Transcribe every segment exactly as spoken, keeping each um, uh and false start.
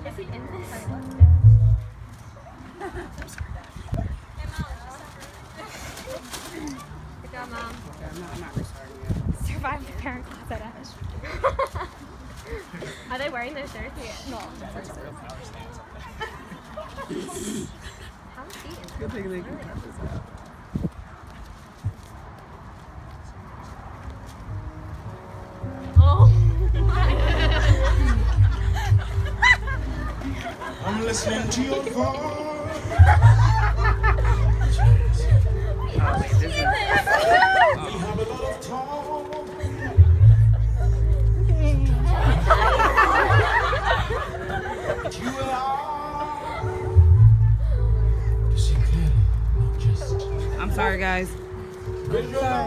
Is he in this? Good job, Mom. Okay, I'm not, I'm not restarting yet. Survived the parent class at Ash. Are they wearing those shirts? Yeah. No. That's a real power stance. How is he in Good thing they can cut this out. Oh I'm listening to your voice. Oh, wait, this is... We have a lot of talk. You and I. You see clearly, not just. I'm sorry, guys. I'm sorry.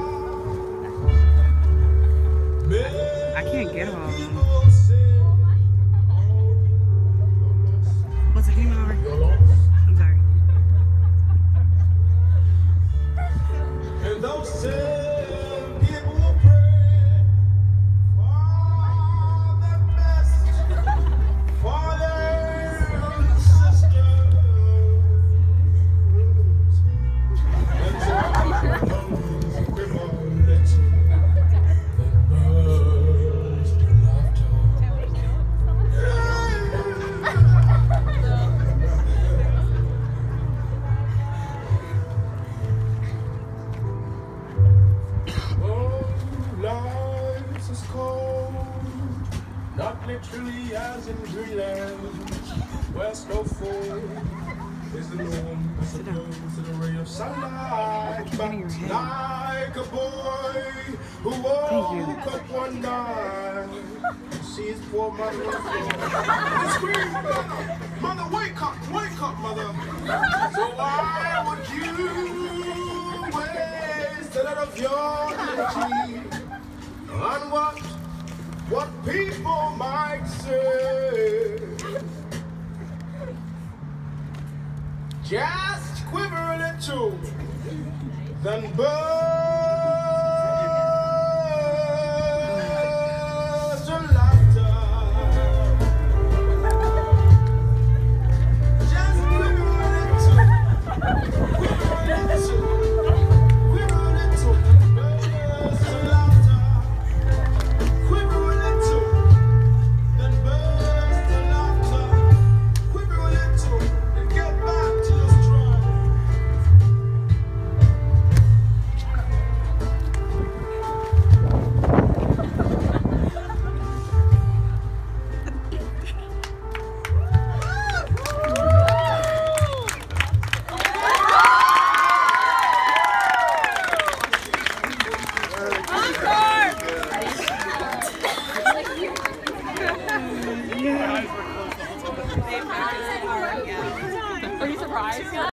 I can't get all of them. People say, What's it, can you come over? you're lost. I'm sorry. And those same people will pray for the best for their sisters. And so those equivalent that burst in laughter. Oh, life is cold, not literally as in Greenland, where snowfall is the norm, as opposed to the ray of sunlight, but like a boy who woke up one night to see his poor mother on the floor. And he screamed, "Mother, mother, wake up, wake up, mother." So why would you waste a lot of your energy on what, what people might say? Just quiver a little, then burn.